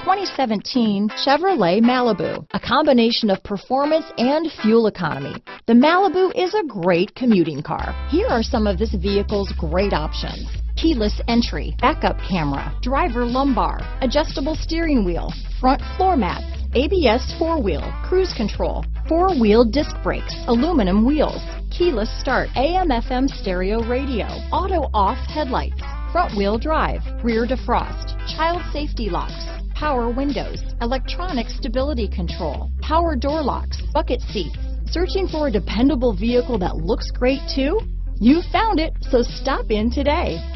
2017 Chevrolet Malibu, a combination of performance and fuel economy. The Malibu is a great commuting car. Here are some of this vehicle's great options: keyless entry, backup camera, driver lumbar, adjustable steering wheel, front floor mats, ABS four-wheel, cruise control, four-wheel disc brakes, aluminum wheels, keyless start, AM/FM stereo radio, auto-off headlights, front-wheel drive, rear defrost, child safety locks, power windows, electronic stability control, power door locks, bucket seats. Searching for a dependable vehicle that looks great too? You found it, so stop in today.